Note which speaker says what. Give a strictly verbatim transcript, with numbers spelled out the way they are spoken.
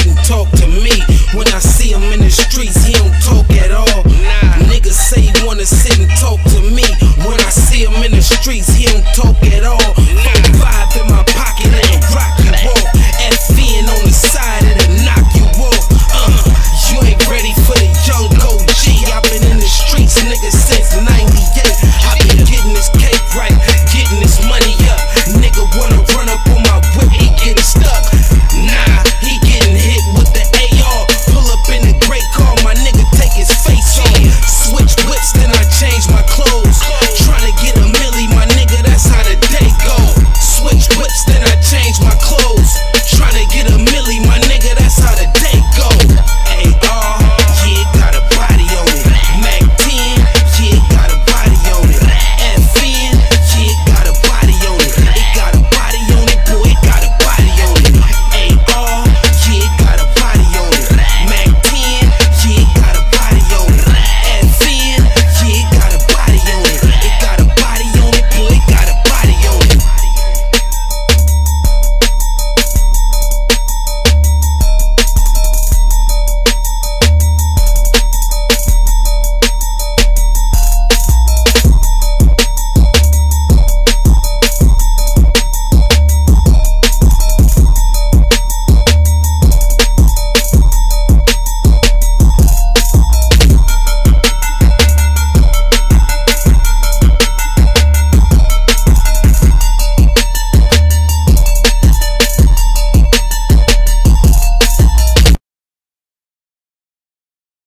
Speaker 1: sit and talk to me. When I see him in the streets, he don't talk at all. Nah. Niggas say he wanna sit and talk to me. When I see him in the streets, he don't talk at all.